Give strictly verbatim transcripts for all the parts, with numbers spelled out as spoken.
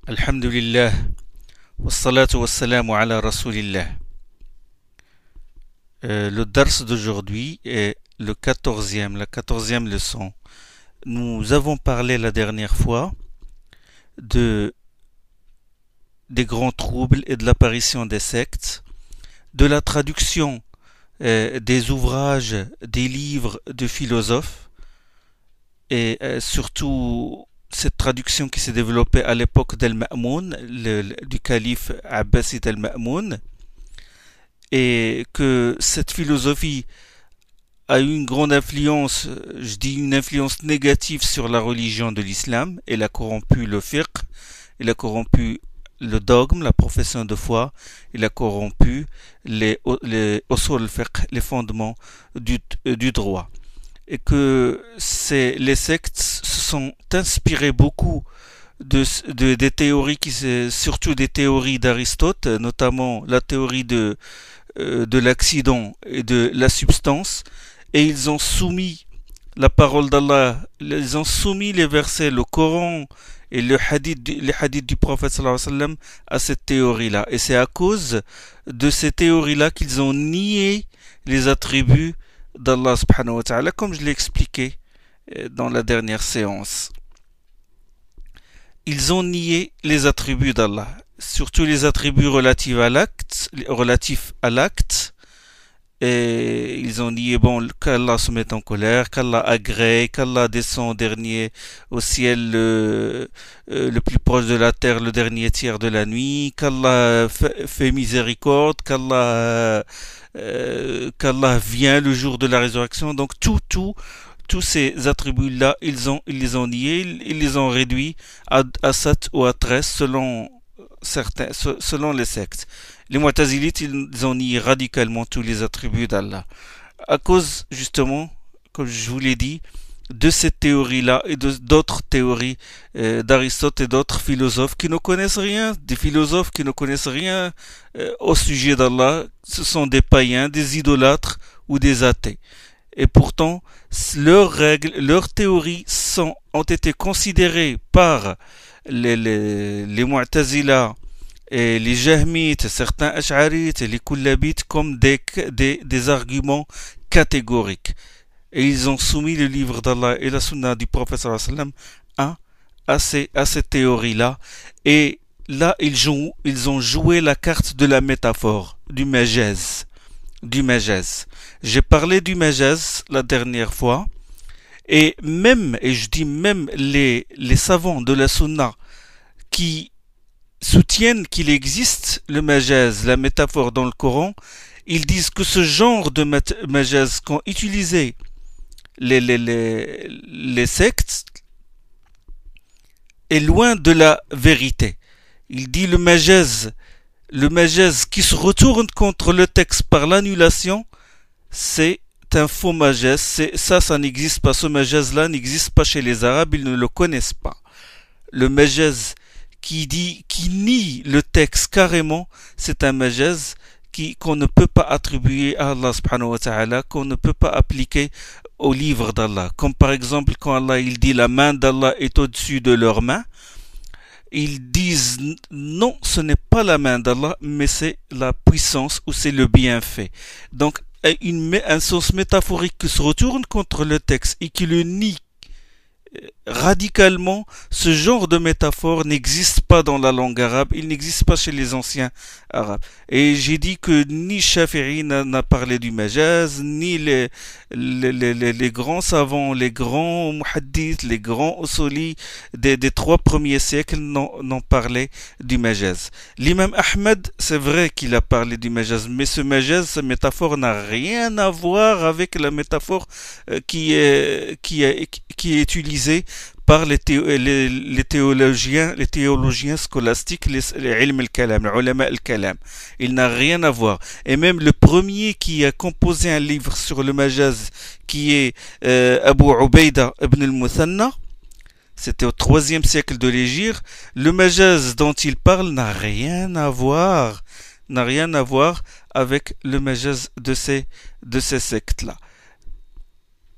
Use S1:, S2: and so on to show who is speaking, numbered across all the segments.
S1: Alhamdulillah, wassalatu wassalamu ala rasulillah. Euh, le dars d'aujourd'hui est le quatorzième, la quatorzième leçon. Nous avons parlé la dernière fois de des grands troubles et de l'apparition des sectes, de la traduction euh, des ouvrages, des livres de philosophes et euh, surtout cette traduction qui s'est développée à l'époque d'Al-Ma'moun, le- le- du calife Abbasid Al-Ma'moun, et que cette philosophie a eu une grande influence, je dis une influence négative sur la religion de l'islam. Elle a corrompu le fiqh, elle a corrompu le dogme, la profession de foi, elle a corrompu les, les usul al-fiqh, les fondements du, du droit. Et que c'est, les sectes se sont inspirés beaucoup de, de- des théories qui, surtout des théories d'Aristote, notamment la théorie de, euh, de l'accident et de la substance, et ils ont soumis la parole d'Allah, ils ont soumis les versets, le Coran et le hadith, du- les hadiths du prophète sallallahu alayhi wa sallam à cette théorie-là. Et c'est à cause de ces théories-là qu'ils ont nié les attributs d'Allah subhanahu wa ta'ala, comme je l'ai expliqué euh, dans la dernière séance. Ils ont nié les attributs d'Allah, surtout les attributs relatifs à l'acte, relatifs à l'acte, et ils ont nié bon, qu'Allah se met en colère, qu'Allah agrée, qu'Allah descend au dernier au ciel euh, euh, le plus proche de la terre le dernier tiers de la nuit, qu'Allah fait, fait miséricorde, qu'Allah euh, qu'Allah vient le jour de la résurrection. Donc tout, tout, tous ces attributs-là, ils ont, ils les ont niés, ils, ils les ont réduits à, à sept ou à treize selon certains, selon les sectes. Les Mu'tazilites, ils ont nié radicalement tous les attributs d'Allah. À cause, justement, comme je vous l'ai dit, de cette théorie-là et de, d'autres théories euh, d'Aristote et d'autres philosophes qui ne connaissent rien, des philosophes qui ne connaissent rien euh, au sujet d'Allah, ce sont des païens, des idolâtres ou des athées. Et pourtant, leurs règles, leurs théories sont, ont été considérées par les, les, les Mu'tazila et les Jahmites, certains Ash'arites et les Kullabites comme des, des, des arguments catégoriques. Et ils ont soumis le livre d'Allah et la sunna du prophète sallallahu alayhi wa sallam à, à, ces, à ces théories-là. Et là, ils, jouent, ils ont joué la carte de la métaphore, du majaz. Du majaz. J'ai parlé du majaz la dernière fois. Et même, et je dis même les, les savants de la sunna qui soutiennent qu'il existe le majaz, la métaphore dans le Coran, ils disent que ce genre de majaz qu'ont utilisé les, les, les, les sectes est loin de la vérité. Il dit le majaz, le majaz qui se retourne contre le texte par l'annulation, c'est un faux majaz. C'est, ça, ça n'existe pas. Ce majaz-là n'existe pas chez les Arabes, ils ne le connaissent pas. Le majaz qui dit, qui nie le texte carrément, c'est un majaz qui, qu'on ne peut pas attribuer à Allah subhanahu wa ta'ala, qu'on ne peut pas appliquer au livre d'Allah. Comme par exemple, quand Allah il dit la main d'Allah est au-dessus de leur main, ils disent non, ce n'est pas la main d'Allah, mais c'est la puissance ou c'est le bienfait. Donc, une, un sens métaphorique qui se retourne contre le texte et qui le nie radicalement, ce genre de métaphore n'existe pas dans la langue arabe, il n'existe pas chez les anciens arabes. Et j'ai dit que ni Shafi'i n'a parlé du majaz, ni les, les, les, les grands savants, les grands muhaddiths, les grands usuli des, des trois premiers siècles n'ont parlé du majaz. L'imam Ahmed, c'est vrai qu'il a parlé du majaz, mais ce majaz, cette métaphore n'a rien à voir avec la métaphore qui est, qui est, qui est utilisée par les, théo, les, les théologiens, les théologiens scolastiques, les, les ilm al-kalam, les ulama al-kalam. Il n'a rien à voir. Et même le premier qui a composé un livre sur le majaz, qui est euh, Abu Ubaida ibn al-Muthanna, c'était au troisième siècle de l'Hégire, le majaz dont il parle n'a rien à voir, n'a rien à voir avec le majaz de ces, de ces sectes-là.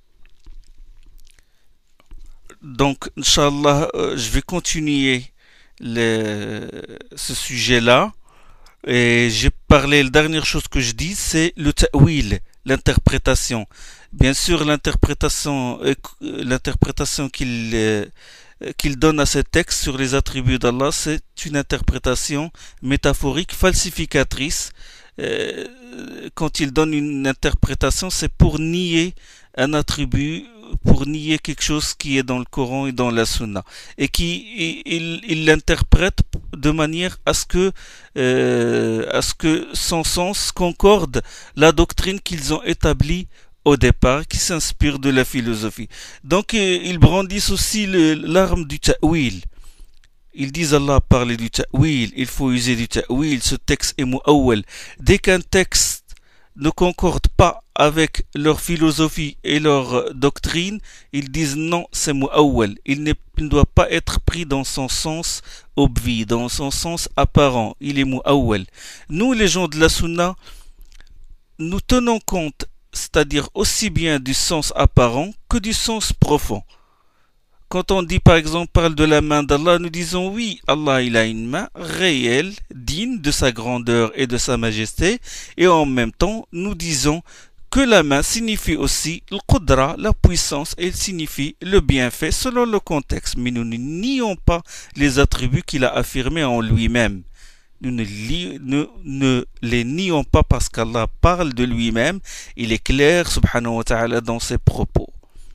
S1: Donc, Inch'Allah, euh, je vais continuer le, ce sujet-là. Et j'ai parlé, la dernière chose que je dis, c'est le ta'wil, l'interprétation. Bien sûr, l'interprétation, euh, l'interprétation qu'il euh, qu'il donne à ce texte sur les attributs d'Allah, c'est une interprétation métaphorique, falsificatrice. Euh, quand il donne une interprétation, c'est pour nier un attribut, pour nier quelque chose qui est dans le Coran et dans la Sunna, et qui il, il l'interprète de manière à ce que euh, à ce que son sens concorde la doctrine qu'ils ont établie au départ, qui s'inspire de la philosophie. Donc euh, ils brandissent aussi le, l'arme du ta'wil. Ils disent Allah a parlé du ta'wil, il faut user du ta'wil, ce texte est mu'awwal. Dès qu'un texte ne concorde pas avec leur philosophie et leur doctrine, ils disent non, c'est mu'awwal. Il ne doit pas être pris dans son sens obvi, dans son sens apparent. Il est mu'awwal. Nous, les gens de la Sunna, nous tenons compte, c'est-à-dire aussi bien du sens apparent que du sens profond. Quand on dit par exemple, parle de la main d'Allah, nous disons oui, Allah il a une main réelle, digne de sa grandeur et de sa majesté, et en même temps, nous disons que la main signifie aussi le qudra, la puissance, et elle signifie le bienfait selon le contexte. Mais nous ne nions pas les attributs qu'il a affirmés en lui-même. Nous ne, li, ne, ne les nions pas parce qu'Allah parle de lui-même, il est clair, subhanahu wa ta'ala, dans ses propos.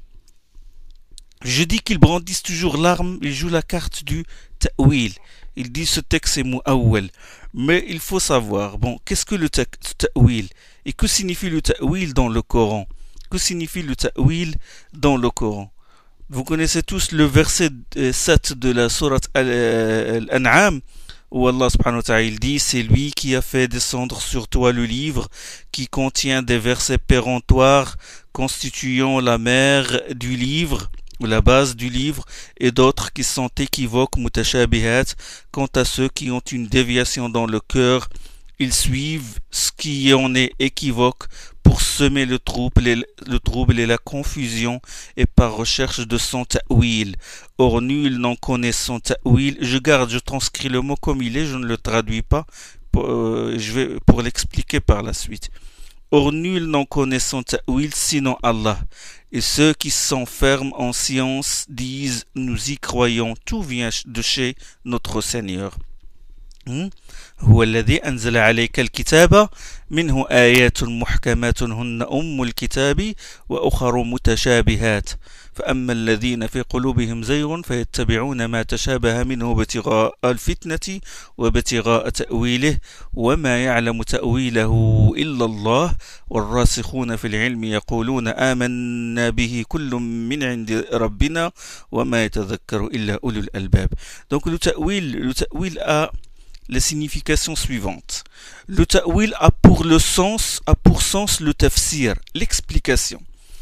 S1: Je dis qu'ils brandissent toujours l'arme, ils jouent la carte du ta'wil. Ils disent ce texte est mu'awwal. Mais il faut savoir, bon, qu'est-ce que le ta'wil? Et que signifie le ta'wil dans le Coran? Que signifie le ta'wil dans le Coran? Vous connaissez tous le verset sept de la sourate Al-An'am, où Allah subhanahu wa ta'ala dit, c'est lui qui a fait descendre sur toi le livre qui contient des versets péremptoires constituant la mère du livre, ou la base du livre, et d'autres qui sont équivoques, mutashabihat. Quant à ceux qui ont une déviation dans le cœur, ils suivent ce qui en est équivoque pour semer le trouble, et, le trouble et la confusion, et par recherche de son ta'wil. Or nul n'en connaît son ta'wil. Je garde, je transcris le mot comme il est, je ne le traduis pas, pour, euh, je vais pour l'expliquer par la suite. Or nul n'en connaît son ta'wil sinon Allah. Et ceux qui s'enferment en science disent, nous y croyons, tout vient de chez notre Seigneur. هو الذي أنزل عليك الكتاب منه آيات محكمات هن أم الكتاب وأخر متشابهات فأما الذين في قلوبهم زيغ فيتبعون ما تشابه منه ابتغاء الفتنة وابتغاء تأويله وما يعلم تأويله إلا الله والراسخون في العلم يقولون آمنا به كل من عند ربنا وما يتذكر إلا أولو الألباب. Donc le ta'wil, le ta'wil a les significations suivantes. Le ta'wil a pour le sens, a pour sens le tafsir, l'explication.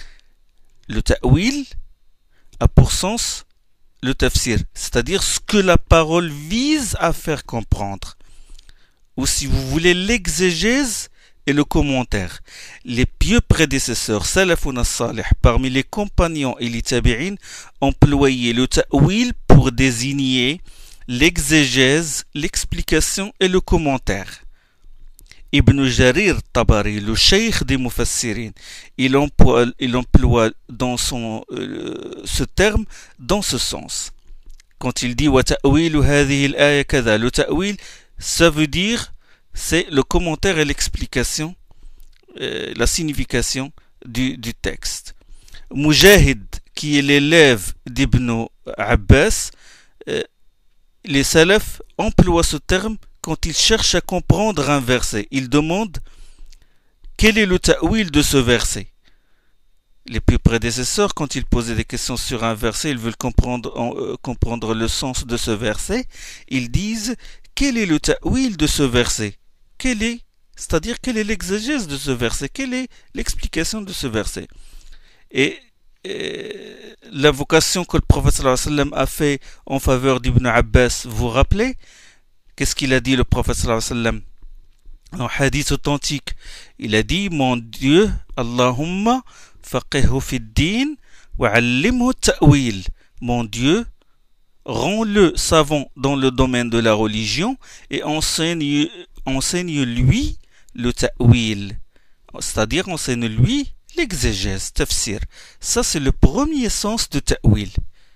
S1: Le ta'wil a pour sens le tafsir, c'est-à-dire ce que la parole vise à faire comprendre. Ou si vous voulez, l'exégèse et le commentaire. Les pieux prédécesseurs, salafun as-salih, parmi les compagnons et les tabi'in, employaient le ta'wil pour désigner l'exégèse, l'explication et le commentaire. Ibn Jarir Tabari, le cheikh des mufassirin, il emploie, il emploie dans son, euh, ce terme dans ce sens. Quand il dit wa ta'wilu hadhihi al-aya kadha, le ta'wil, ça veut dire c'est le commentaire et l'explication, euh, la signification du, du texte. Mujahid, qui est l'élève d'Ibn Abbas, euh, les salafs emploient ce terme quand ils cherchent à comprendre un verset. Ils demandent quel est le ta'wil de ce verset. Les plus prédécesseurs, quand ils posaient des questions sur un verset, ils veulent comprendre, euh, comprendre le sens de ce verset. Ils disent quel est le ta'wil de ce verset. Quel est, c'est-à-dire quelle est l'exégèse de ce verset. Quelle est l'explication de ce verset. Et Et l'invocation que le prophète sallallahu alayhi wa sallam a fait en faveur d'Ibn Abbas, vous vous rappelez? Qu'est-ce qu'il a dit le prophète sallallahu alayhi wa sallam en hadith authentique? Il a dit, mon Dieu, Allahumma faqihhu fi din wa allimhu ta'wil. Mon Dieu, rends-le savant dans le domaine de la religion et enseigne, enseigne-lui le ta'wil, c'est-à-dire enseigne-lui l'exégèse, tafsir. Ça, c'est le premier sens de ta'wil.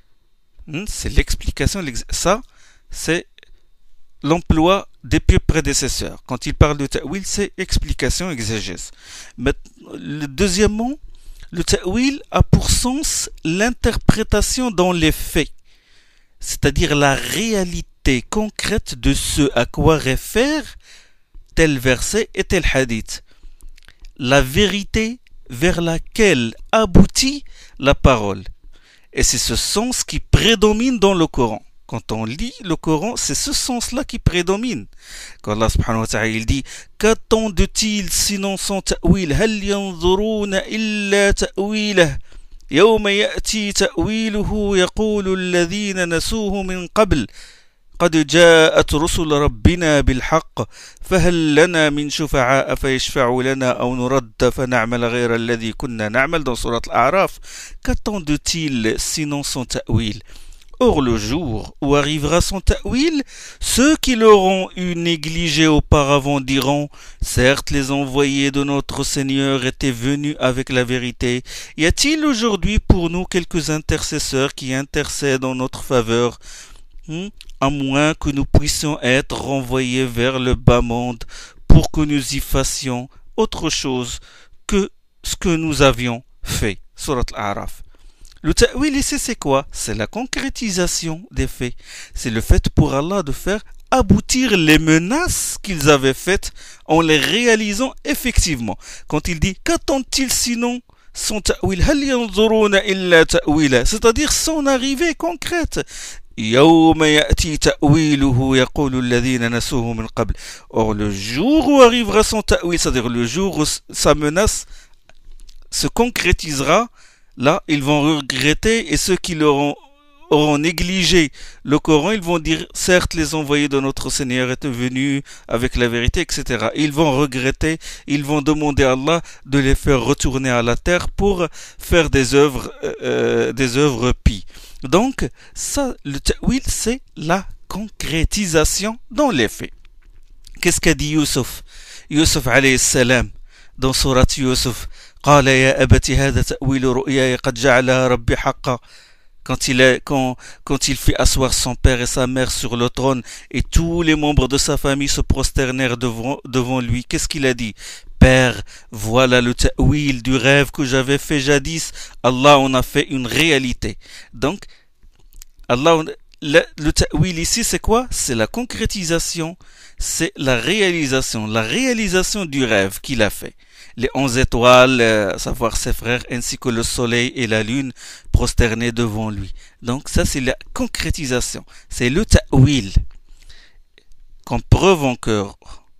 S1: C'est l'explication, ça, c'est l'emploi des plus prédécesseurs. Quand il parle de ta'wil, c'est explication, exégèse. Mais, le, deuxièmement, le ta'wil a pour sens l'interprétation dans les faits, c'est-à-dire la réalité concrète de ce à quoi réfère tel verset et tel hadith. La vérité vers laquelle aboutit la parole. Et c'est ce sens qui prédomine dans le Coran. Quand on lit le Coran, c'est ce sens-là qui prédomine. Quand Allah subhanahu wa ta'ala il dit « Qu'attendent-ils sinon son ta'wil »« Hal yanzuruna illa ta'wilah » يوم يأتي تأويله يقول الذين نسوه من قبل قد جاءت رسل ربنا بالحق فهل لنا من شفعاء فيشفعوا لنا أو نرد فنعمل غير الذي كنا نعمل dans Surat Al-A'raf. Qu'attendent-ils sinon son ta'wil? Or le jour où arrivera son ta'wil, ceux qui l'auront eu négligé auparavant diront « Certes, les envoyés de notre Seigneur étaient venus avec la vérité. Y a-t-il aujourd'hui pour nous quelques intercesseurs qui intercèdent en notre faveur hmm? À moins que nous puissions être renvoyés vers le bas monde pour que nous y fassions autre chose que ce que nous avions fait. » Surat Al-A'raf. Le ta'wil ici c'est quoi? C'est la concrétisation des faits. C'est le fait pour Allah de faire aboutir les menaces qu'ils avaient faites en les réalisant effectivement. Quand il dit qu'attend-il sinon son ta'wil? Hal yanzuruna illa ta'wila, c'est-à-dire son arrivée concrète. يوم يأتي تأويله يقول الذين نسوه من قبل. Or le jour où arrivera son ta'wil, c'est-à-dire le jour où sa menace se concrétisera, là, ils vont regretter, et ceux qui l'auront auront négligé le Coran, ils vont dire, certes, les envoyés de notre Seigneur étaient venus avec la vérité, et cetera. Ils vont regretter, ils vont demander à Allah de les faire retourner à la terre pour faire des œuvres, euh, des œuvres pies. Donc, ça, le ta'wil, c'est la concrétisation dans les faits. Qu'est-ce qu'a dit Youssef? Youssef alayhi salam, dans Surat Youssef, قال يا أبت هذا تأويل رؤياي قد جعلها ربي حقا. Quand il, est, quand, quand il fit asseoir son père et sa mère sur le trône et tous les membres de sa famille se prosternèrent devant, devant lui, qu'est-ce qu'il a dit? Père, voilà le ta'wil du rêve que j'avais fait jadis. Allah en a fait une réalité. Donc, Allah, le, le ta'wil ici, c'est quoi? C'est la concrétisation, c'est la réalisation, la réalisation du rêve qu'il a fait. Les onze étoiles, à savoir ses frères, ainsi que le soleil et la lune prosternés devant lui. Donc ça, c'est la concrétisation. C'est le ta'wil. Comme preuve encore,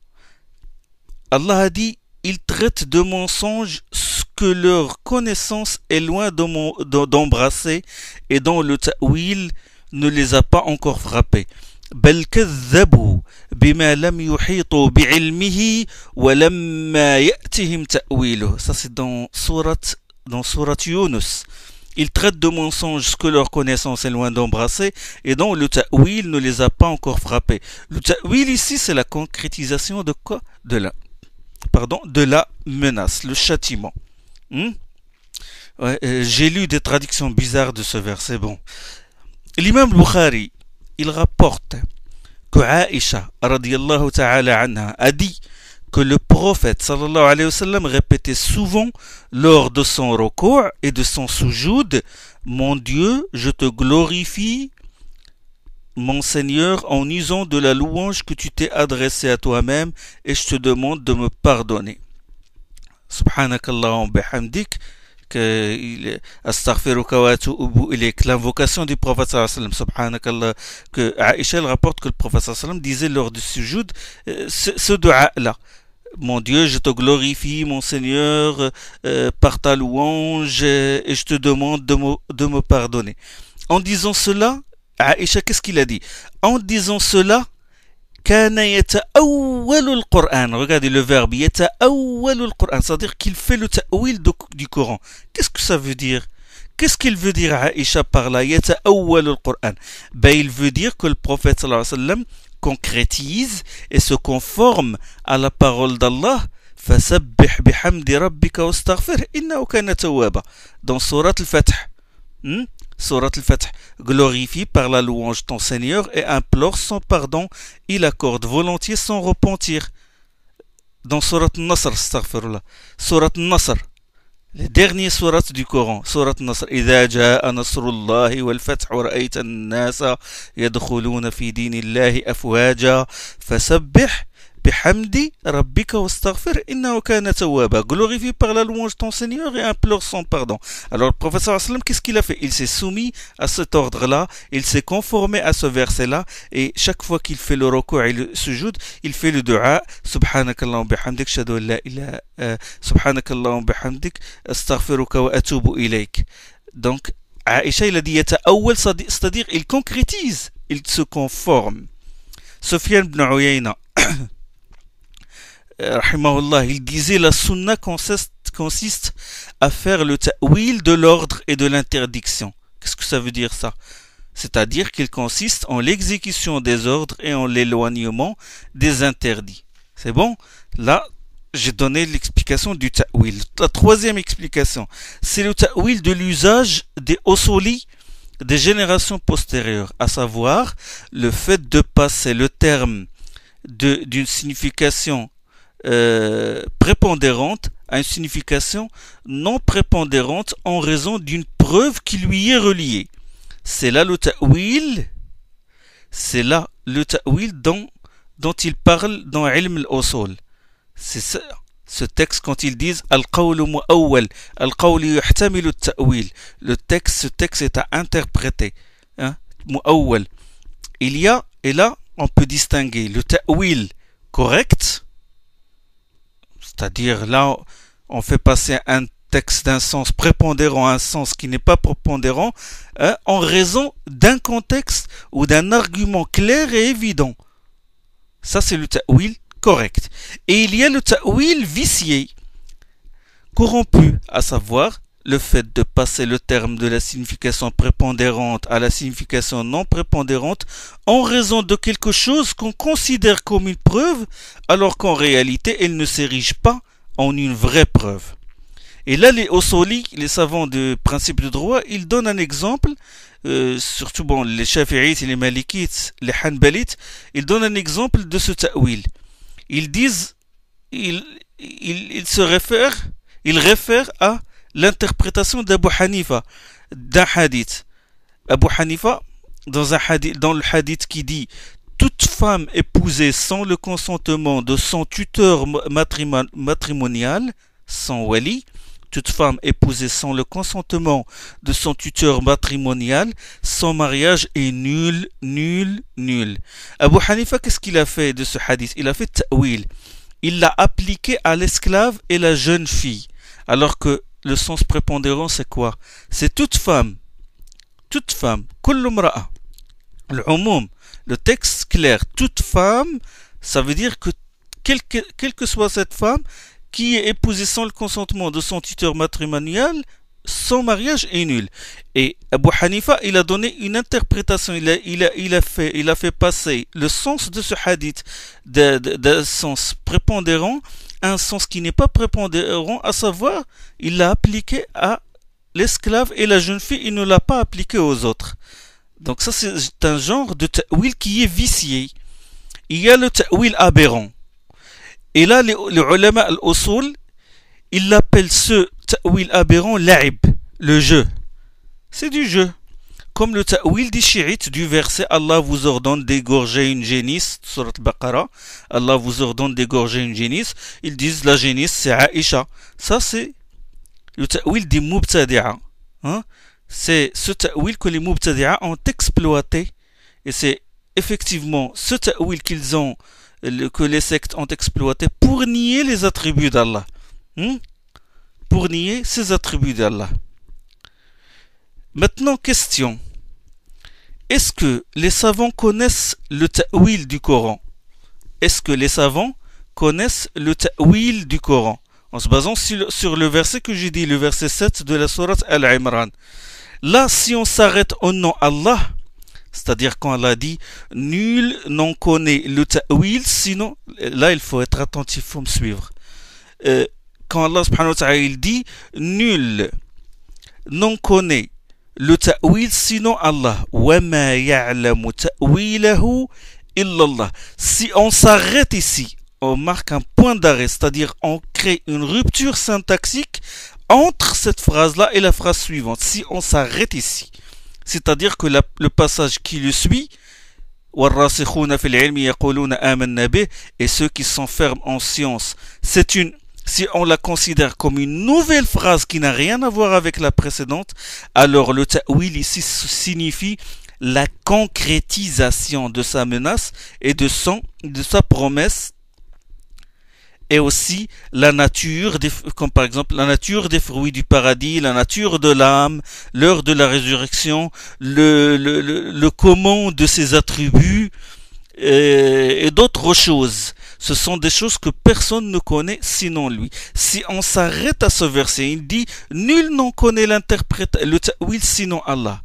S1: Allah a dit, ils traitent de mensonges ce que leur connaissance est loin d'embrasser et dont le ta'wil ne les a pas encore frappés. بل كذبوا بما لم يحيطوا بعلمه ولما يأتهم تأويله. Ça c'est dans sourate dans sourate Yunus. Ils traitent de mensonges ce que leur connaissance est loin d'embrasser et dont le ta'wil ne les a pas encore frappés. Le ta'wil ici c'est la concrétisation de quoi? De la pardon, de la menace, le châtiment. Hmm? Ouais, euh, j'ai lu des traductions bizarres de ce verset. Bon. L'imam Bukhari, il rapporte que Aïcha radiyallahu ta'ala anha a dit que le prophète sallallahu alayhi wa sallam répétait souvent lors de son ruku' et de son sujoud: mon Dieu, je te glorifie, mon Seigneur, en usant de la louange que tu t'es adressée à toi-même, et je te demande de me pardonner. Subhanakallahum bihamdik, que astaghfiruka wa atubu ilayk, l'invocation du prophète sallallahu alayhi wa sallam, subhanakallah, que Aïcha elle rapporte que le prophète sallallahu alayhi wa sallam disait lors du sujoud ce, ce dua là: mon Dieu, je te glorifie, mon Seigneur, euh, par ta louange, euh, et je te demande de me, de me pardonner. En disant cela, Aïcha, qu'est-ce qu'il a dit? En disant cela, kana yata'awwalu al-Qur'an. Regardez le verbe yata'awwalu al-Qur'an, c'est-à-dire qu'il fait le ta'wil du Coran. Qu'est-ce que ça veut dire? qu'est-ce qu'il veut dire Aïcha par là? Yata'awwal al-Qur'an. Ben, il veut dire que le prophète sallallahu alayhi wa sallam concrétise et se conforme à la parole d'Allah. فَسَبِّحْ بِحَمْدِ رَبِّكَ وَاسْتَغْفِرْهُ إِنَّهُ كَانَ تَوَّابًا. Dans Sourate al-Fath. Hmm? Sourate al-Fath. Glorifie par la louange ton Seigneur et implore son pardon. Il accorde volontiers son repentir. Dans Sourate al-Nasr, astaghfirullah. Sourate al-Nasr. Les derniers sourates du Coran, sourate Nasr, إذا جاء نصر الله والفتح ورأيت الناس يدخلون في دين الله أفواجا فسبح بحمد ربك واستغفر إنه كان توابا. Glorifie par la louange ton Seigneur et implore son pardon. Alors le prophète sallallahu alayhi wa sallam, qu'est-ce qu'il a fait? Il s'est soumis à cet ordre-là, il s'est conformé à ce verset-là, et chaque fois qu'il fait le ruku' et le sujoud, il fait le dua Subhanakallahumma bihamdik, shahadu an la ilaha Subhanakallahumma bihamdik, astaghfiruka wa atubu ilayk. Donc Aïcha, il a dit yata'awwal, c'est-à-dire il concrétise, il se conforme. Sufyan ibn Uyayna rahimahullah, il disait la sunna consiste, consiste à faire le ta'wil de l'ordre et de l'interdiction. Qu'est-ce que ça veut dire ça? C'est-à-dire qu'il consiste en l'exécution des ordres et en l'éloignement des interdits. C'est bon? Là, j'ai donné l'explication du ta'wil. La troisième explication, c'est le ta'wil de l'usage des usuli des générations postérieures, à savoir le fait de passer le terme de, d'une signification Euh, prépondérante à une signification non prépondérante en raison d'une preuve qui lui est reliée. C'est là le ta'wil, c'est là le ta'wil dont, dont il parle dans Ilm al-Usul. C'est ça, ce texte quand ils disent Al-Qawlu mu'awwal, Al-Qawlu yuhtamilu al-ta'wil. Le texte, ce texte est à interpréter. Hein? Mu'awwal. Il y a, et là, on peut distinguer le ta'wil correct, c'est-à-dire là, on fait passer un texte d'un sens prépondérant à un sens qui n'est pas prépondérant, hein, en raison d'un contexte ou d'un argument clair et évident. Ça, c'est le ta'wil correct. Et il y a le ta'wil vicié, corrompu, à savoir le fait de passer le terme de la signification prépondérante à la signification non prépondérante en raison de quelque chose qu'on considère comme une preuve, alors qu'en réalité, elle ne s'érige pas en une vraie preuve. Et là, les usuli, les savants de principe de droit, ils donnent un exemple, euh, surtout bon, les shafi'ites, les malikites, les hanbalites, ils donnent un exemple de ce ta'wil. Ils disent, ils, ils, ils se réfèrent, ils réfèrent à l'interprétation d'Abu Hanifa d'un hadith. Abu Hanifa, dans, un hadith, dans le hadith qui dit toute femme épousée sans le consentement de son tuteur matrimonial, sans wali, toute femme épousée sans le consentement de son tuteur matrimonial, son mariage est nul, nul, nul. Abu Hanifa, qu'est-ce qu'il a fait de ce hadith? Il a fait ta'wil. Il l'a appliqué à l'esclave et la jeune fille. Alors que le sens prépondérant, c'est quoi? C'est toute femme. Toute femme. Kullu mra'a. Le umum, le texte clair. Toute femme, ça veut dire que quelle que, quelle que soit cette femme qui est épousée sans le consentement de son tuteur matrimonial, son mariage est nul. Et Abu Hanifa, il a donné une interprétation. Il a, il a, il a, fait, il a fait passer le sens de ce hadith d'un sens prépondérant un sens qui n'est pas prépondérant, à savoir, il l'a appliqué à l'esclave et la jeune fille, il ne l'a pas appliqué aux autres. Donc ça, c'est un genre de ta'wil qui est vicié. Il y a le ta'wil aberrant. Et là, les, les ulama al-usul, ils l'appellent ce ta'wil aberrant la'ib, le jeu. C'est du jeu. Comme le ta'wil des chiites du verset Allah vous ordonne d'égorger une génisse, surat al-Baqarah, Allah vous ordonne d'égorger une génisse, ils disent la génisse c'est Aïcha. Ça c'est le ta'wil des mubtadi'a. Hein? C'est ce ta'wil que les mubtadi'a ont exploité, et c'est effectivement ce ta'wil qu'ils ont, que les sectes ont exploité pour nier les attributs d'Allah. Hein? Pour nier ces attributs d'Allah. Maintenant, question. Est-ce que les savants connaissent le ta'wil du Coran? Est-ce que les savants connaissent le ta'wil du Coran? En se basant sur, sur le verset que j'ai dit, le verset sept de la sourate Al-Imran. Là, si on s'arrête au nom Allah, c'est-à-dire quand Allah dit nul n'en connaît le ta'wil, sinon, là il faut être attentif, il faut me suivre. Euh, quand Allah subhanahu wa ta'ala il dit nul n'en connaît le ta'wil sinon Allah. Wa ma ya'lamu ta'wilahu illa Allah. Si on s'arrête ici, on marque un point d'arrêt, c'est-à-dire on crée une rupture syntaxique entre cette phrase-là et la phrase suivante. Si on s'arrête ici, c'est-à-dire que la, le passage qui le suit, et ceux qui s'enferment en science, c'est une, si on la considère comme une nouvelle phrase qui n'a rien à voir avec la précédente, alors le ta'wil ici signifie la concrétisation de sa menace et de, son, de sa promesse, et aussi la nature, des, comme par exemple la nature des fruits du paradis, la nature de l'âme, l'heure de la résurrection, le, le, le, le comment de ses attributs et, et d'autres choses. Ce sont des choses que personne ne connaît sinon lui. Si on s'arrête à ce verset, il dit nul n'en connaît l'interprétation, le ta'wil sinon Allah.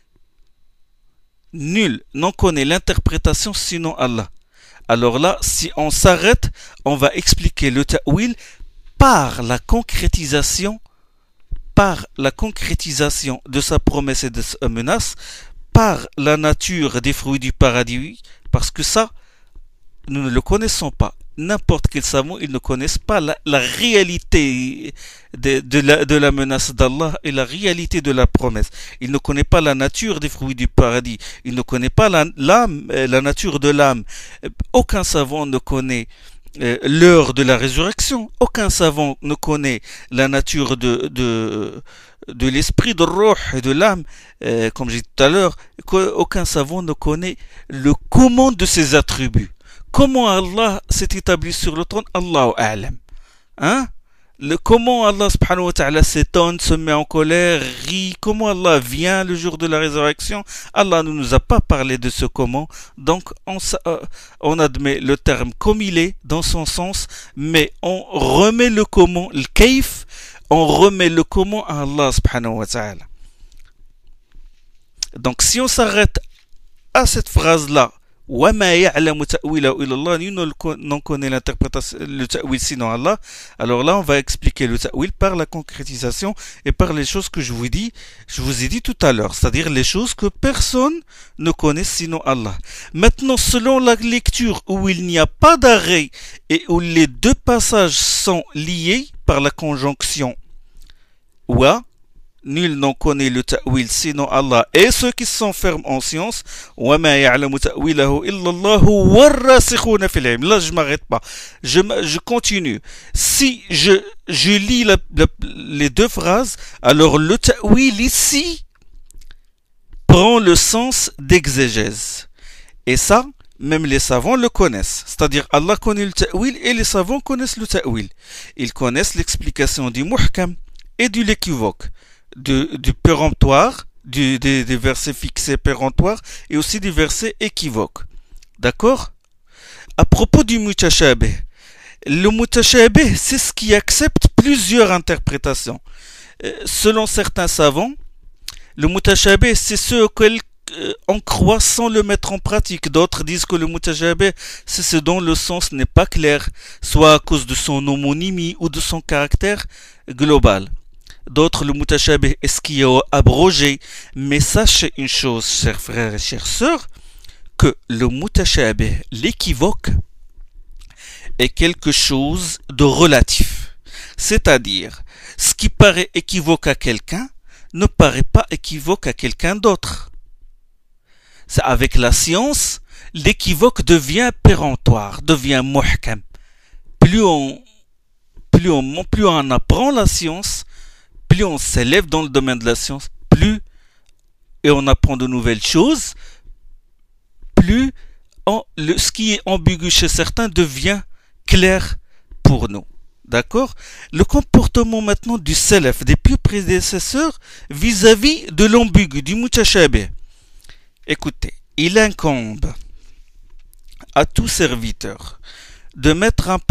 S1: Nul n'en connaît l'interprétation sinon Allah. Alors là, si on s'arrête, on va expliquer le ta'wil par la concrétisation, par la concrétisation de sa promesse et de sa menace, par la nature des fruits du paradis, parce que ça, nous ne le connaissons pas. N'importe quel savant, ils ne connaissent pas la, la réalité de, de, la, de la menace d'Allah et la réalité de la promesse. Ils ne connaissent pas la nature des fruits du paradis. Ils ne connaissent pas la, l'âme, la nature de l'âme. Aucun savant ne connaît euh, l'heure de la résurrection. Aucun savant ne connaît la nature de, de, de l'esprit, de roh et de l'âme. Euh, comme j'ai dit tout à l'heure, aucun savant ne connaît le comment de ses attributs. Comment Allah s'est établi sur le trône, Allahu a'lam. Hein? Le, comment Allah subhanahu wa ta'ala s'étonne, se met en colère, rit, comment Allah vient le jour de la résurrection, Allah ne nous a pas parlé de ce comment, donc on, euh, on admet le terme comme il est, dans son sens, mais on remet le comment, le kayf, on remet le comment à Allah subhanahu wa ta'ala. Donc si on s'arrête à cette phrase-là, وَمَا يَعْلَمُ تَأْوِيلَهُ إِلَّا اللَّهُ, nul n'en connaît l'interprétation, le ta'wil sinon Allah. Alors là, on va expliquer le ta'wil par la concrétisation et par les choses que je vous dis, je vous ai dit tout à l'heure, c'est-à-dire les choses que personne ne connaît sinon Allah. Maintenant, selon la lecture où il n'y a pas d'arrêt et où les deux passages sont liés par la conjonction wa, nul n'en connaît le ta'wil sinon Allah et ceux qui s'enferment en science. وَمَا يَعْلَمُ تَأْوِيلَهُ إِلَّا اللَّهُ وَالرَّاسِخُونَ فِي الْعِلْمِ. Là, je m'arrête pas. Je, je continue. Si je, je lis la, la, les deux phrases, alors le ta'wil ici prend le sens d'exégèse. Et ça, même les savants le connaissent. C'est-à-dire, Allah connaît le ta'wil et les savants connaissent le ta'wil. Ils connaissent l'explication du muhkam et de l'équivoque. Du, du péremptoire, du, des, des versets fixés péremptoires et aussi des versets équivoques. D'accord? À propos du mutashabih, le mutashabih, c'est ce qui accepte plusieurs interprétations. Euh, selon certains savants, le mutashabih, c'est ce auquel euh, on croit sans le mettre en pratique. D'autres disent que le mutashabih, c'est ce dont le sens n'est pas clair, soit à cause de son homonymie ou de son caractère global. D'autres, le mutashabih est ce qui est abrogé. Mais sachez une chose, chers frères et chères sœurs, que le mutashabih, l'équivoque, est quelque chose de relatif. C'est-à-dire, ce qui paraît équivoque à quelqu'un ne paraît pas équivoque à quelqu'un d'autre. C'est avec la science, l'équivoque devient péremptoire, devient muhkam. Plus on, plus on, plus on apprend la science, plus on s'élève dans le domaine de la science, plus et on apprend de nouvelles choses, plus on, le, ce qui est ambigu chez certains devient clair pour nous. D'accord? Le comportement maintenant du salaf, des plus prédécesseurs, vis-à-vis de l'ambigu, du mutashabih. Écoutez, il incombe à tout serviteur de mettre un,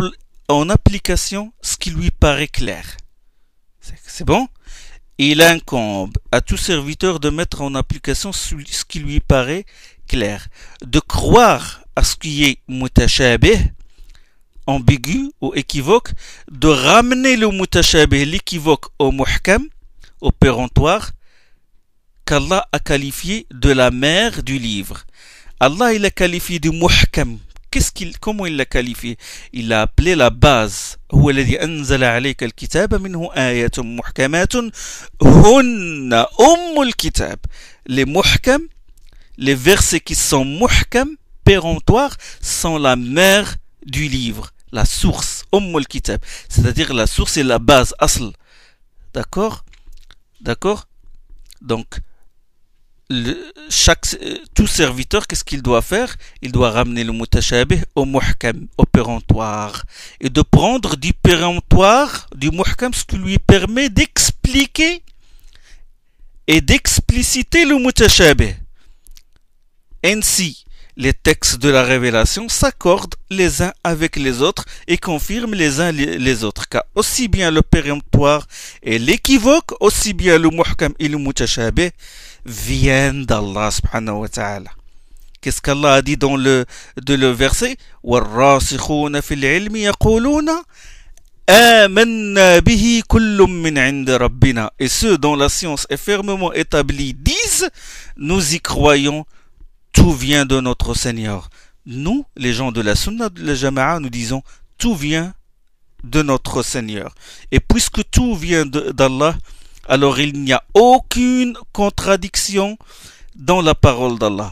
S1: en application ce qui lui paraît clair. C'est bon? Il incombe à tout serviteur de mettre en application ce qui lui paraît clair, de croire à ce qui est mutashabih, ambigu ou équivoque, de ramener le mutashabih, l'équivoque, au muhkam, au péremptoire, qu'Allah a qualifié de la mère du livre. Allah il a qualifié de muhkam. Qu'est-ce qu'il, comment il l'a qualifié? Il l'a appelé la base. هو الذي أنزل عليك الكتاب منه آيات محكمات هن أم الكتاب. Les muhkam, les versets qui sont muhkam, péremptoires, sont la mère du livre, la source, أم الكتاب. C'est-à-dire la source et la base, asl. D'accord? D'accord? Donc, Le, chaque, tout serviteur, qu'est-ce qu'il doit faire? Il doit ramener le mutashabih au muhkam, au péremptoire, et de prendre du péremptoire, du muhkam, ce qui lui permet d'expliquer et d'expliciter le mutashabih. Ainsi, les textes de la révélation s'accordent les uns avec les autres et confirment les uns les autres, car aussi bien le péremptoire et l'équivoque, aussi bien le muhkam et le mutashabih viennent d'Allah subhanahu wa ta'ala. Qu'est-ce qu'Allah a dit dans le, de le verset? وَالرَّاسِخُونَ فِي الْعِلْمِ يَقُولُونَ آمَنَّا بِهِ كُلٌّ مِّنْ عِنْدِ رَبِّنَا. Et ceux dont la science est fermement établie disent, nous y croyons, tout vient de notre Seigneur. Nous, les gens de la Sunna, de la Jama'a, nous disons, tout vient de notre Seigneur. Et puisque tout vient d'Allah, alors il n'y a aucune contradiction dans la parole d'Allah.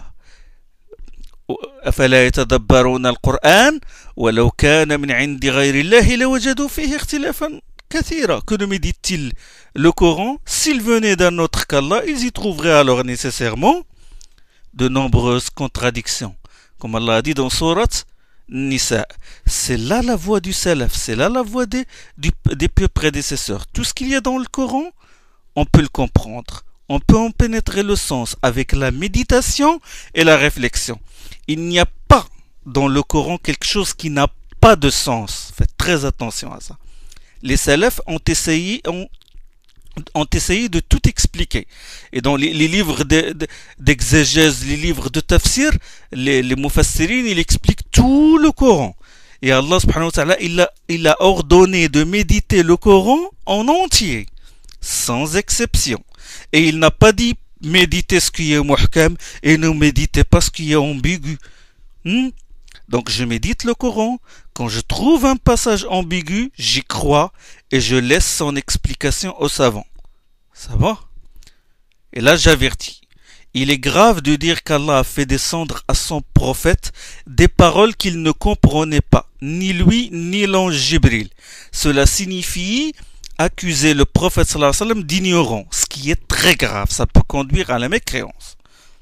S1: أفلا يتدبرون القرآن ولو كان من عند غير الله لوجدوا فيه اختلافا كثيرا. Que nous dit-il le Coran? S'il venait d'un autre qu'Allah, ils y trouveraient alors nécessairement de nombreuses contradictions. Comme Allah a dit dans Surat Nisa, c'est là la voie du salaf, c'est là la voie des, du, des pieux prédécesseurs. Tout ce qu'il y a dans le Coran, on peut le comprendre. On peut en pénétrer le sens avec la méditation et la réflexion. Il n'y a pas dans le Coran quelque chose qui n'a pas de sens. Faites très attention à ça. Les salafs ont essayé, ont, ont essayé de tout expliquer. Et dans les, les livres de, de, d'exégèse, les livres de tafsir, les, les mufassirin, ils expliquent tout le Coran. Et Allah subhanahu wa ta'ala, il a, il a ordonné de méditer le Coran en entier, sans exception. Et il n'a pas dit méditez ce qui est muhkam et ne méditez pas ce qui est ambigu. Hmm? Donc je médite le Coran. Quand je trouve un passage ambigu, j'y crois et je laisse son explication aux savants. Ça va? Et là j'avertis. Il est grave de dire qu'Allah a fait descendre à son prophète des paroles qu'il ne comprenait pas, ni lui ni l'ange Jibril. Cela signifie accuser le prophète sallallahu alayhi wa sallam d'ignorant, ce qui est très grave, ça peut conduire à la mécréance.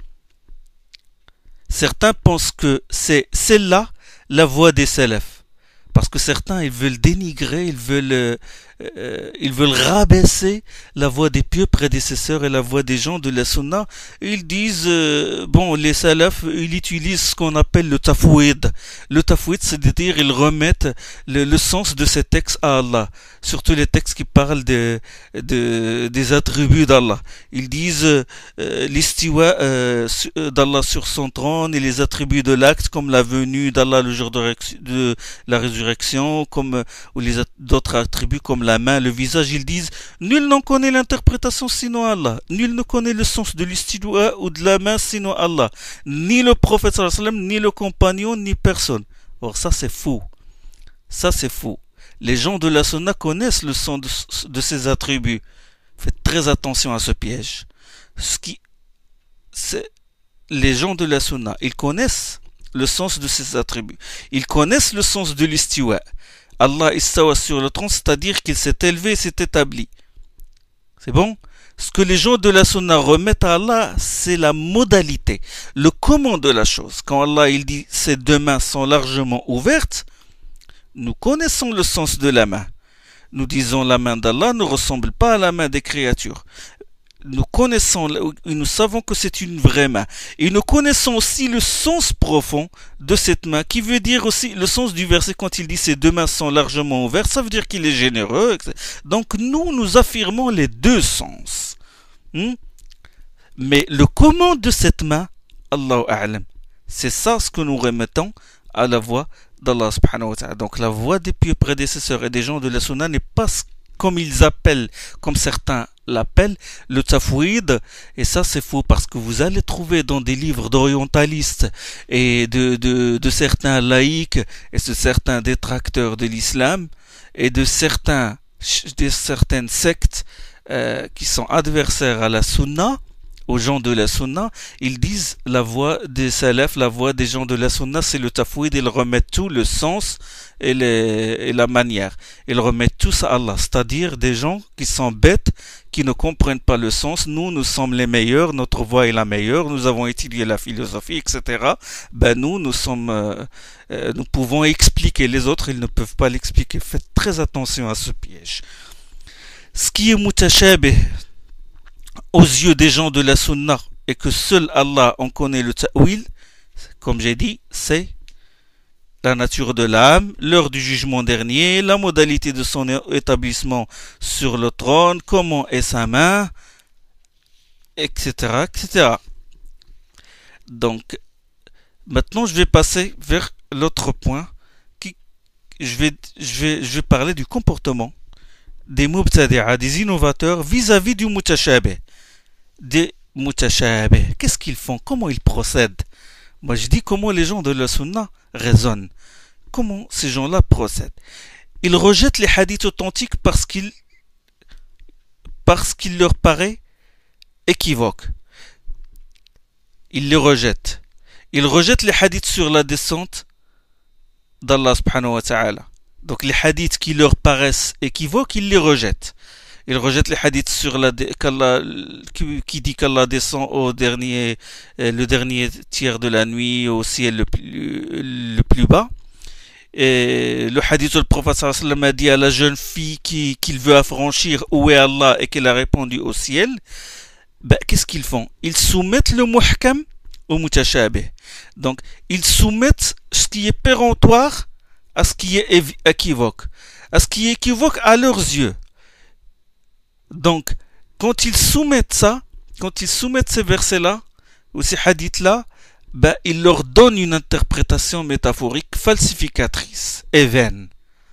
S1: Certains pensent que c'est celle-là la voie des salafs, parce que certains ils veulent dénigrer, ils veulent, euh, ils veulent rabaisser la voie des pieux prédécesseurs et la voie des gens de la sunna. Ils disent, euh, bon, les salafs, ils utilisent ce qu'on appelle le tafouid. Le tafouid, c'est-à-dire ils remettent le, le sens de ces textes à Allah, surtout les textes qui parlent de, de, des attributs d'Allah. Ils disent euh, l'istiwa euh, d'Allah sur son trône et les attributs de l'acte, comme la venue d'Allah le jour de, de la résurrection, comme ou les d'autres attributs comme la main, le visage. Ils disent nul n'en connaît l'interprétation sinon Allah, nul ne connaît le sens de l'istiwa ou de la main sinon Allah, ni le prophète sallallahu alayhi wa sallam, ni le compagnon, ni personne. Or ça c'est faux, ça c'est faux. Les gens de la sunna connaissent le sens de, de ces attributs. Faites très attention à ce piège. Ce qui, c'est les gens de la sunna, ils connaissent le sens de ces attributs. Ils connaissent le sens de l'istiwa. Allah istawa sur le trône, c'est-à-dire qu'il s'est élevé et s'est établi. C'est bon? Ce que les gens de la sunna remettent à Allah, c'est la modalité, le comment de la chose. Quand Allah il dit ses deux mains sont largement ouvertes, nous connaissons le sens de la main. Nous disons la main d'Allah ne ressemble pas à la main des créatures. nous connaissons, nous savons que c'est une vraie main. Et nous connaissons aussi le sens profond de cette main, qui veut dire aussi le sens du verset quand il dit ses deux mains sont largement ouvertes, ça veut dire qu'il est généreux. Donc nous, nous affirmons les deux sens. Hmm? Mais le comment de cette main, Allahu A'lam, c'est ça ce que nous remettons à la voix d'Allah subhanahu wa ta'ala. Donc la voix des pieux prédécesseurs et des gens de la sunna n'est pas comme ils appellent, comme certains l'appellent, le tafouid. Et ça c'est faux, parce que vous allez trouver dans des livres d'orientalistes et de, de, de certains laïcs et de certains détracteurs de l'islam et de, certains, de certaines sectes euh, qui sont adversaires à la sunna, aux gens de la sunna, ils disent la voix des salafs, la voix des gens de la sunna, c'est le tafouid. Ils remettent tout le sens et, les, et la manière. Ils remettent tout ça à Allah, c'est-à-dire des gens qui sont bêtes, qui ne comprennent pas le sens. Nous, nous sommes les meilleurs, notre voix est la meilleure, nous avons étudié la philosophie, et cetera. Ben nous, nous sommes, euh, euh, nous pouvons expliquer. Les autres, ils ne peuvent pas l'expliquer. Faites très attention à ce piège. Ce qui est mutashabih aux yeux des gens de la sunna et que seul Allah en connaît le ta'wil, comme j'ai dit, c'est la nature de l'âme, l'heure du jugement dernier, la modalité de son établissement sur le trône, comment est sa main, et cetera, et cetera. Donc, maintenant je vais passer vers l'autre point, qui, je vais, je vais, je vais parler du comportement des mubtadi'a, des innovateurs vis-à-vis du mutashabih. Des mutashabih. Qu'est-ce qu'ils font? Comment ils procèdent? Moi je dis comment les gens de la sunna raisonnent. Comment ces gens-là procèdent? Ils rejettent les hadiths authentiques parce qu'ils parce qu'il leur paraît équivoque. Ils les rejettent. Ils rejettent les hadiths sur la descente d'Allah subhanahu wa ta'ala. Donc les hadiths qui leur paraissent équivoques, ils les rejettent. Ils rejettent les hadiths sur la qui, qui dit qu'Allah descend au dernier, le dernier tiers de la nuit au ciel le plus, le plus bas. Et le hadith où le prophète sallallahu alayhi wa sallam a dit à la jeune fille qui, qu'il veut affranchir où est Allah et qu'elle a répondu au ciel. Ben, qu'est-ce qu'ils font? Ils soumettent le muhkam au mutashabih. Donc ils soumettent ce qui est péremptoire à ce qui est équivoque, à ce qui est équivoque à leurs yeux. Donc, quand ils soumettent ça, quand ils soumettent ces versets-là, ou ces hadiths-là, ben, ils leur donnent une interprétation métaphorique falsificatrice et vaine.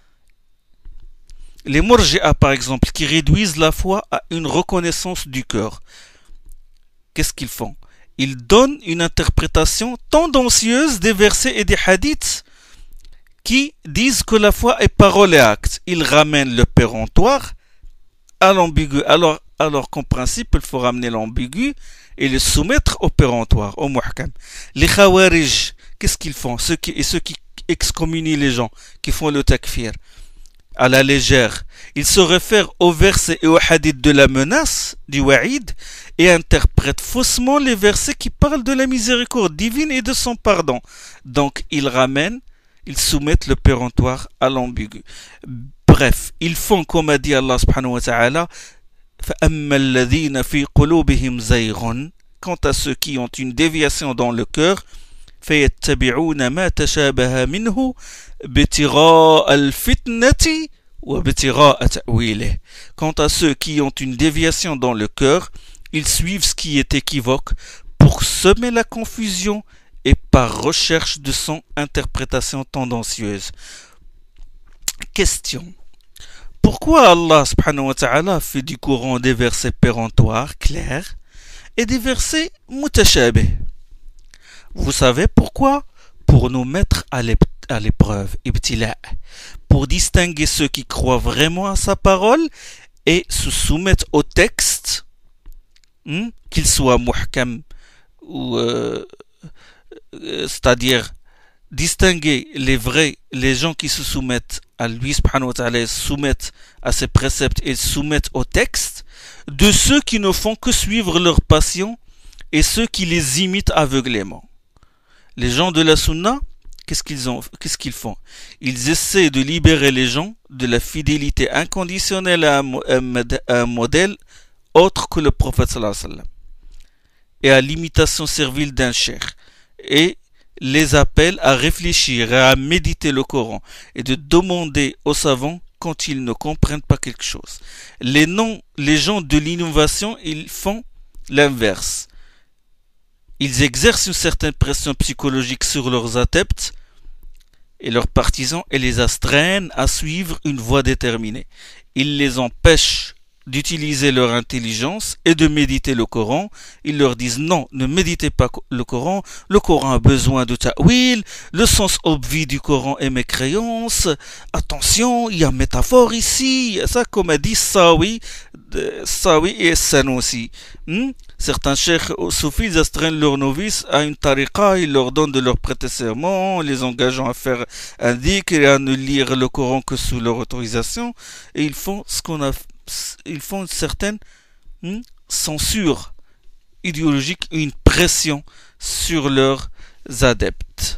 S1: Les murji'a, par exemple, qui réduisent la foi à une reconnaissance du cœur, qu'est-ce qu'ils font? Ils donnent une interprétation tendancieuse des versets et des hadiths qui disent que la foi est parole et acte. Ils ramènent le péremptoire à l'ambigu, alors, alors qu'en principe, il faut ramener l'ambigu et le soumettre au péremptoire, au muhkam. Les khawarij, qu'est-ce qu'ils font? Ceux qui, et ceux qui excommunient les gens, qui font le takfir, à la légère, ils se réfèrent au verset et au hadith de la menace, du wa'id, et interprètent faussement les versets qui parlent de la miséricorde divine et de son pardon. Donc, ils ramènent, ils soumettent le péremptoire à l'ambigu. Bref, ils font comme a dit Allah subhanahu wa ta'ala, فَأَمَّا الَّذِينَ فِي قُلُوبِهِمْ زَيْغٌ. Quant à ceux qui ont une déviation dans le cœur, فَيَتَّبِعُونَ مَا تَشَابَهَ مِنْهُ ابْتِغَاءَ الْفِتْنَةِ وَابْتِغَاءَ تَأْوِيلِهِ. Quant à ceux qui ont une déviation dans le cœur, ils suivent ce qui est équivoque pour semer la confusion et par recherche de son interprétation tendancieuse. Question. Pourquoi Allah subhanahu wa ta'ala fait du Coran des versets péremptoires, clairs, et des versets mutashabih? Vous savez pourquoi? Pour nous mettre à l'épreuve, ibtila', pour distinguer ceux qui croient vraiment à sa parole et se soumettent au texte, hmm, qu'ils soient muhkam ou euh, euh, c'est-à-dire distinguer les vrais, les gens qui se soumettent à lui subhanahu wa ta'ala, soumettent à ses préceptes et soumettent au texte, de ceux qui ne font que suivre leur passion et ceux qui les imitent aveuglément. Les gens de la sunna, qu'est-ce qu'ils ont, qu'est-ce qu'ils font? Ils essaient de libérer les gens de la fidélité inconditionnelle à un, à un modèle autre que le prophète sallallahu alayhi wa sallam, et à l'imitation servile d'un cheikh, et les appelle à réfléchir et à méditer le Coran et de demander aux savants quand ils ne comprennent pas quelque chose. Les, non, les gens de l'innovation, ils font l'inverse. Ils exercent une certaine pression psychologique sur leurs adeptes et leurs partisans et les astreignent à suivre une voie déterminée. Ils les empêchent d'utiliser leur intelligence et de méditer le Coran. Ils leur disent non, ne méditez pas le Coran, le Coran a besoin de ta'wil, le sens obvi du Coran est mécréance, attention, il y a métaphore ici, ça comme a dit Sawi, Sawi et Sanoussi. Hmm? Certains cheikhs soufis, ils astreignent leurs novices à une tariqa, ils leur donnent de leur prêter serment, les engageant à faire un dhikr et à ne lire le Coran que sous leur autorisation, et ils font ce qu'on a ils font une certaine hmm, censure idéologique, une pression sur leurs adeptes.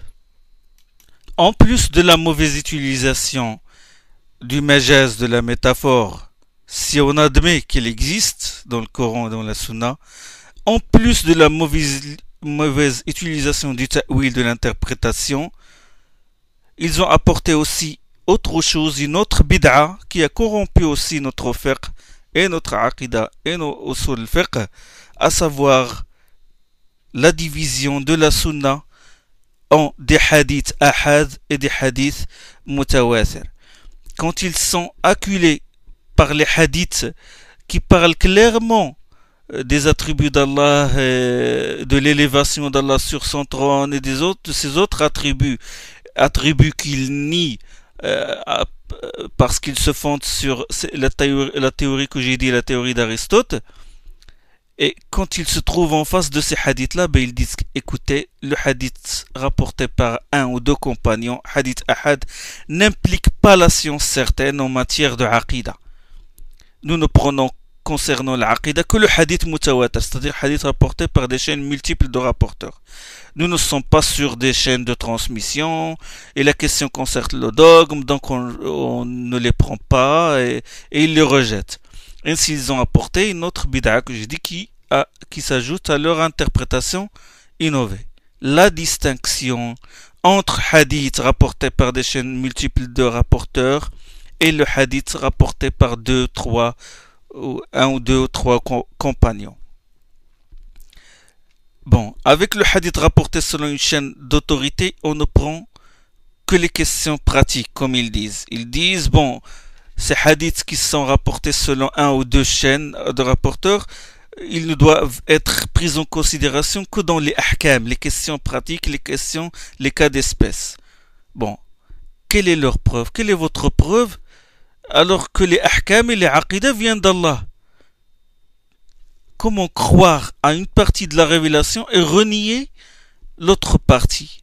S1: En plus de la mauvaise utilisation du majaz, de la métaphore, si on admet qu'elle existe dans le Coran et dans la Sunna, en plus de la mauvaise, mauvaise utilisation du ta'wil, de l'interprétation, ils ont apporté aussi autre chose, une autre bid'a qui a corrompu aussi notre fiqh et notre aqida et nos usul fiqh, à savoir la division de la sunna en des hadiths ahad et des hadiths mutawatir. Quand ils sont acculés par les hadiths qui parlent clairement des attributs d'Allah, de l'élévation d'Allah sur son trône et des autres, de ces autres attributs, attributs qu'ils nient, Euh, parce qu'ils se fondent sur la théorie, la théorie que j'ai dit, la théorie d'Aristote. Et quand ils se trouvent en face de ces hadiths-là, ben ils disent, écoutez, le hadith rapporté par un ou deux compagnons, hadith ahad, n'implique pas la science certaine en matière de aqida. Nous ne prenons concernant l'aqida que le hadith mutawatir, c'est-à-dire hadith rapporté par des chaînes multiples de rapporteurs. Nous ne sommes pas sur des chaînes de transmission, et la question concerne le dogme, donc on, on ne les prend pas, et, et ils les rejettent. Ainsi, ils ont apporté une autre bid'a que j'ai dit qui, a, qui s'ajoute à leur interprétation innovée. La distinction entre hadith rapporté par des chaînes multiples de rapporteurs et le hadith rapporté par deux, trois, ou un ou deux ou trois co- compagnons. Bon, avec le hadith rapporté selon une chaîne d'autorité, on ne prend que les questions pratiques, comme ils disent. Ils disent, bon, ces hadiths qui sont rapportés selon un ou deux chaînes de rapporteurs, ils ne doivent être pris en considération que dans les ahkam, les questions pratiques, les questions, les cas d'espèce. Bon, quelle est leur preuve? Quelle est votre preuve? Alors que les ahkam et les aqidah viennent d'Allah. Comment croire à une partie de la révélation et renier l'autre partie?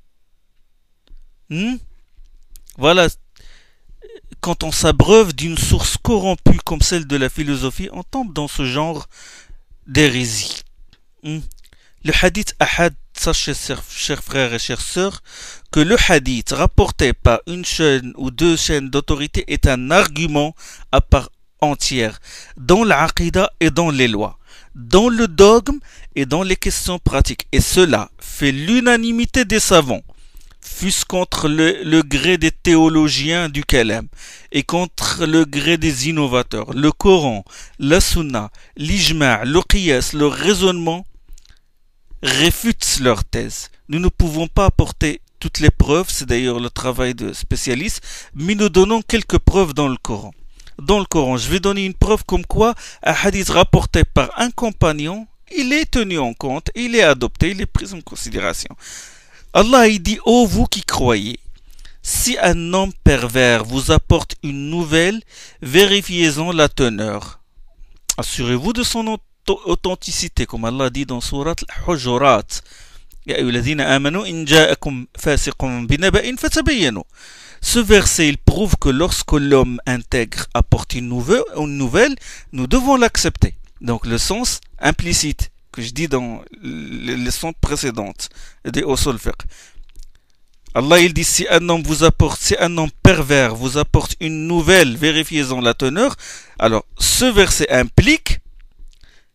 S1: hmm Voilà, quand on s'abreuve d'une source corrompue comme celle de la philosophie, on tombe dans ce genre d'hérésie. hmm Le hadith ahad, sachez chers frères et chères sœurs, que le hadith rapporté par une chaîne ou deux chaînes d'autorité est un argument à part entière dans l'aqida et dans les lois, dans le dogme et dans les questions pratiques. Et cela fait l'unanimité des savants, fût-ce contre le, le gré des théologiens du kalam et contre le gré des innovateurs. Le Coran, la Sunna, l'ijma', le qiyas, le raisonnement réfutent leur thèse. Nous ne pouvons pas apporter toutes les preuves, c'est d'ailleurs le travail de spécialistes, mais nous donnons quelques preuves dans le Coran. Dans le Coran, je vais donner une preuve comme quoi un hadith rapporté par un compagnon, il est tenu en compte, il est adopté, il est pris en considération. Allah il dit, ô vous qui croyez, si un homme pervers vous apporte une nouvelle, vérifiez-en la teneur. Assurez-vous de son authenticité, comme Allah dit dans Surat Al-Hujurat. Ya ayyuhalladhina amanu in ja'akum fasiqun binaba'in fatabayyanu. Ce verset, il prouve que lorsque l'homme intègre apporte une nouvelle, une nouvelle, nous devons l'accepter. Donc le sens implicite que je dis dans les leçons précédentes des usul fiqh. Allah il dit, si un homme vous apporte, si un homme pervers vous apporte une nouvelle, vérifiez-en la teneur. Alors ce verset implique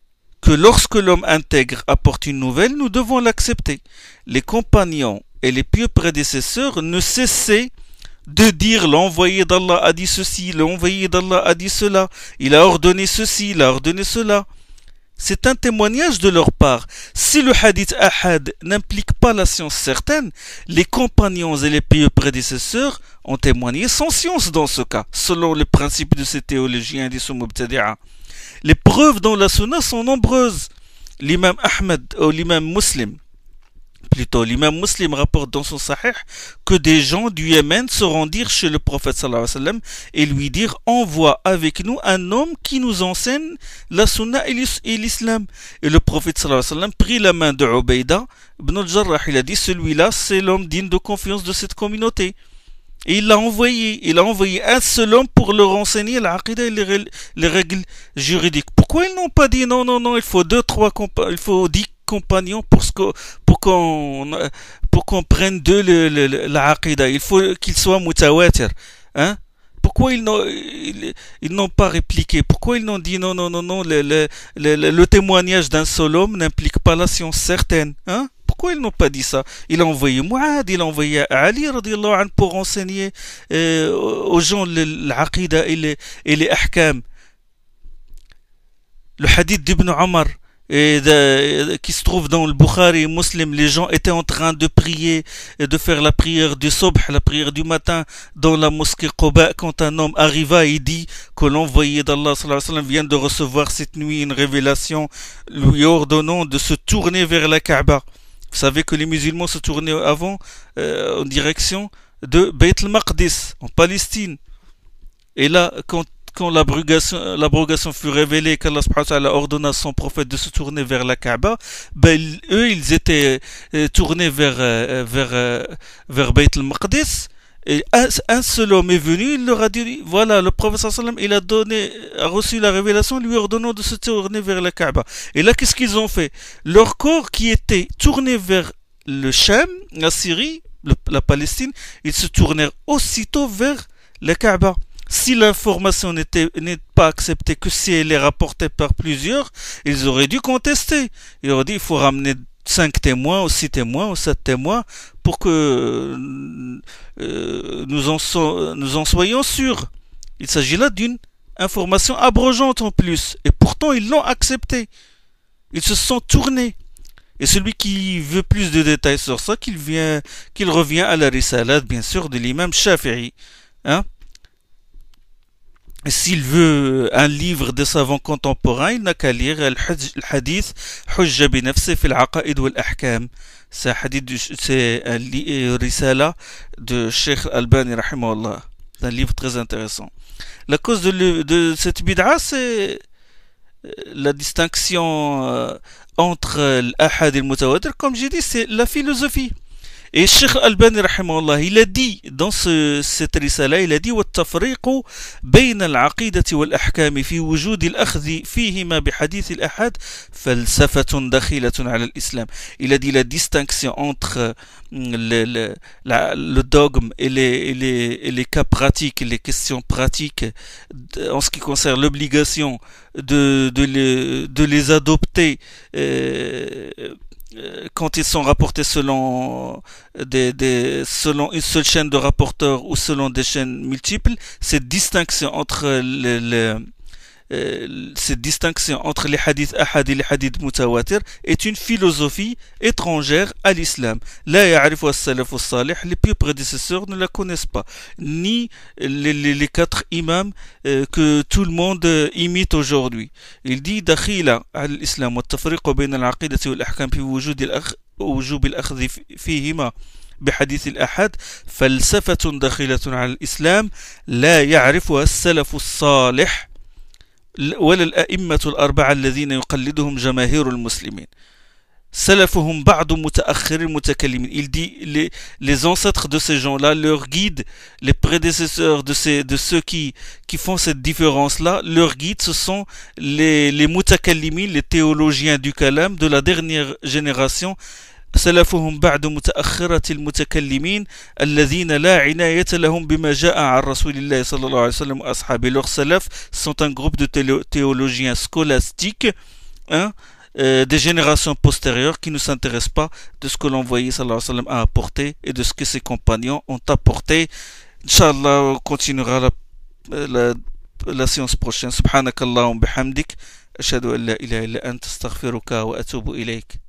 S1: que lorsque l'homme intègre apporte une nouvelle, nous devons l'accepter. Les compagnons et les pieux prédécesseurs ne cessaient de dire l'envoyé d'Allah a dit ceci, l'envoyé d'Allah a dit cela, il a ordonné ceci, il a ordonné cela. C'est un témoignage de leur part. Si le hadith ahad n'implique pas la science certaine, les compagnons et les pieux prédécesseurs ont témoigné sans science dans ce cas, selon le principe de ces théologiens des Mubtadi'a. Les preuves dans la sunna sont nombreuses. L'imam Ahmed ou l'imam Muslim, plutôt l'imam Muslim rapporte dans son sahih que des gens du Yémen se rendirent chez le prophète sallallahu alayhi wa sallam et lui dirent: envoie avec nous un homme qui nous enseigne la sunna et l'islam. Et le prophète sallallahu alayhi wa sallam prit la main de Ubayda ibn al-Jarrah. Il a dit: celui-là c'est l'homme digne de confiance de cette communauté. Et il l'a envoyé, il a envoyé un seul homme pour leur enseigner l'aqida et les, les règles juridiques. Pourquoi ils n'ont pas dit non, non, non, il faut deux, trois, il faut dix compagnons pour, ce que, pour qu'on pour qu'on prenne d'eux le, le, le, l'aqida. Il faut qu'ils soient mutawatir. Hein? Pourquoi ils n'ont, ils, ils n'ont pas répliqué? Pourquoi ils n'ont dit non, non, non, non, le, le, le, le témoignage d'un seul homme n'implique pas la science certaine? Hein? Pourquoi ils n'ont pas dit ça? Il a envoyé Mu'ad, il a envoyé Ali radiallahu anhu pour enseigner euh, aux gens l'aqida et les, et les ahkam. Le hadith d'Ibn Omar et de, qui se trouve dans le Bukhari et Muslim, les gens étaient en train de prier et de faire la prière du Subh, la prière du matin dans la mosquée Quba, quand un homme arriva et dit que l'envoyé d'Allah sallallahu alayhi wa sallam vient de recevoir cette nuit une révélation lui ordonnant de se tourner vers la Kaaba. Vous savez que les musulmans se tournaient avant euh, en direction de Beit al-Maqdis, en Palestine. Et là, quand, quand l'abrogation, l'abrogation fut révélée, qu'Allah subhanahu wa ta'ala ordonna à son prophète de se tourner vers la Kaaba, ben, eux, ils étaient euh, tournés vers, euh, vers, euh, vers Beit al-Maqdis. Et un, un seul homme est venu, il leur a dit, voilà, le prophète sallallahu alayhi wa sallam, il a donné, a reçu la révélation, lui ordonnant de se tourner vers la Kaaba. Et là, qu'est-ce qu'ils ont fait? Leur corps qui était tourné vers le Sham, la Syrie, le, la Palestine, ils se tournèrent aussitôt vers la Kaaba. Si l'information n'était, n'est pas acceptée, que si elle est rapportée par plusieurs, ils auraient dû contester. Ils auraient dit, il faut ramener cinq témoins, ou six témoins, ou sept témoins, pour que euh, nous, en so- nous en soyons sûrs. Il s'agit là d'une information abrogeante en plus. Et pourtant, ils l'ont accepté. Ils se sont tournés. Et celui qui veut plus de détails sur ça, qu'il, vient, qu'il revient à la risalat, bien sûr, de l'imam Shafi'i. Hein? S'il veut un livre de savants contemporains, il n'a qu'à lire le hadith Hujja bi nafsi fi al-aqaid wal ahkam. C'est un hadith, c'est un risala de Cheikh Albani rahimahullah. C'est un livre très intéressant. La cause de, le, de cette bid'a, c'est la distinction entre l'ahad et le mutawatir. Comme j'ai dit, c'est la philosophie. Et Cheikh Albani rahimahullah, il a dit dans ce, cette risala, il a dit والتفريق بين العقيدة والأحكام في وجود الأخذ فيهما بحديث الأحد فلسفة دخيلة على الإسلام. Il a dit la distinction entre le, le, la, le dogme et les, et, les, et les cas pratiques, les questions pratiques en ce qui concerne l'obligation de, de, les, de les adopter euh, quand ils sont rapportés selon, des, des, selon une seule chaîne de rapporteurs ou selon des chaînes multiples, cette distinction entre les, les, euh, cette distinction entre les hadiths ahad et les hadiths mutawatir est une philosophie étrangère à l'islam. La ya'rifu as-salaf as-salih, les pieux prédécesseurs ne la connaissent pas, ni les, les, les quatre imams euh, que tout le monde euh, imite aujourd'hui. Il dit dakhila al-islam wa at-tafriq bayna al-aqidati wal-ahkam fi wujud al-akh وجوب الأخذ فيهما بحديث الأحد فلسفة داخلة على الإسلام لا يعرفها السلف الصالح ولا الأئمة الأربعة الذين يقلدهم جماهير المسلمين. سلفهم بعض متأخر المتكلمين. Il dit les, les ancêtres de ces gens-là, leurs guides, les prédécesseurs de, ces, de ceux qui, qui font cette différence-là, leurs guides, ce sont les, les mutakallimin, les théologiens du kalam de la dernière génération. سلفهم بعد متأخرة المتكلمين الذين لا عناية لهم بما جاء عن رسول الله صلى الله عليه وسلم وأصحابه. Leurs salaf sont un groupe de théologiens scolastiques, hein, euh, des générations postérieures qui ne s'intéressent pas de ce que l'envoyé sallallahu alayhi wa sallam a apporté et de ce que ses compagnons ont apporté. Inch'Allah, on continuera la, la, la séance prochaine. Subhanakallahum bihamdik. Ashhadu an la ilaha illa anta astaghfiruka wa atubu ilayk.